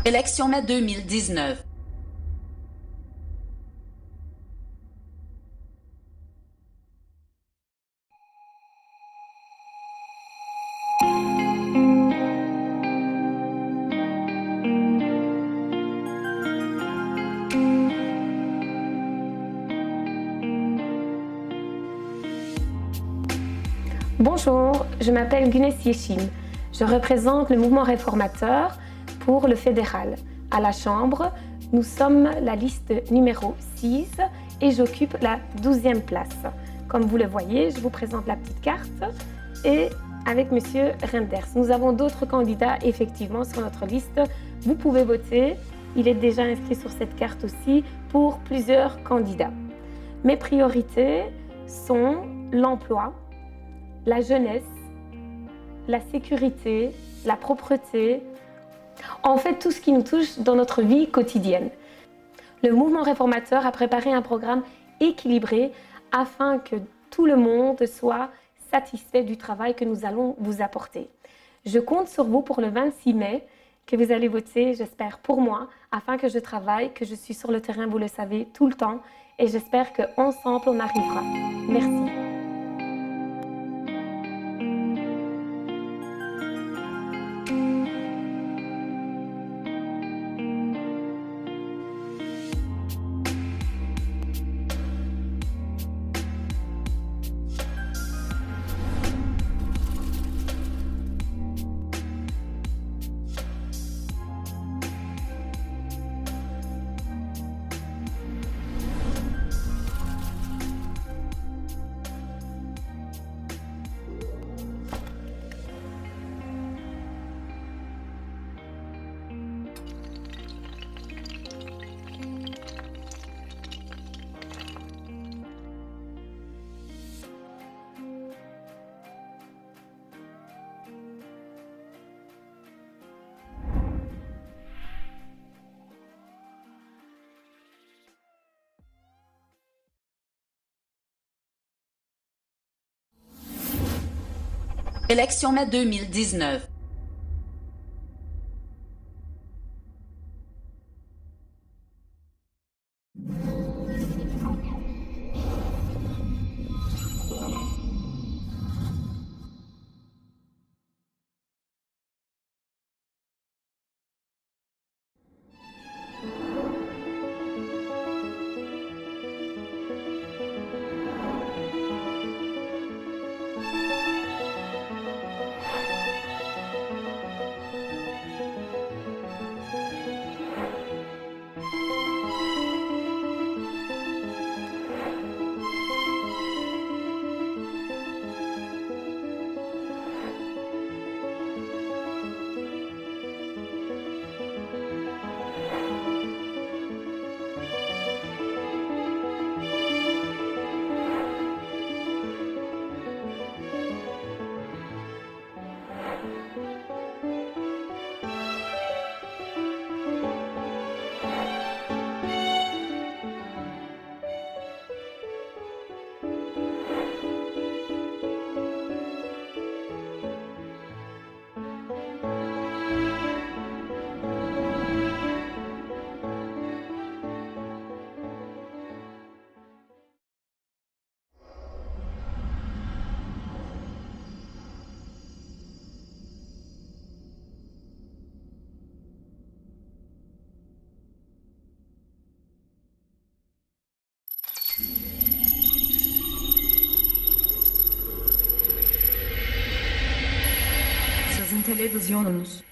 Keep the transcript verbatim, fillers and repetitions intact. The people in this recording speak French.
Élection mai deux mille dix-neuf. Bonjour, je m'appelle Güneş Yeşim. Je représente le mouvement réformateur pour le fédéral. À la Chambre, nous sommes la liste numéro six et j'occupe la douzième place. Comme vous le voyez, je vous présente la petite carte et avec Monsieur Reinders. Nous avons d'autres candidats effectivement sur notre liste. Vous pouvez voter. Il est déjà inscrit sur cette carte aussi pour plusieurs candidats. Mes priorités sont l'emploi, la jeunesse, la sécurité, la propreté, en fait tout ce qui nous touche dans notre vie quotidienne. Le mouvement réformateur a préparé un programme équilibré afin que tout le monde soit satisfait du travail que nous allons vous apporter. Je compte sur vous pour le vingt-six mai, que vous allez voter, j'espère, pour moi, afin que je travaille, que je suis sur le terrain, vous le savez, tout le temps, et j'espère qu'ensemble on arrivera. Merci. Élection mai deux mille dix-neuf. Sizin televizyonunuz.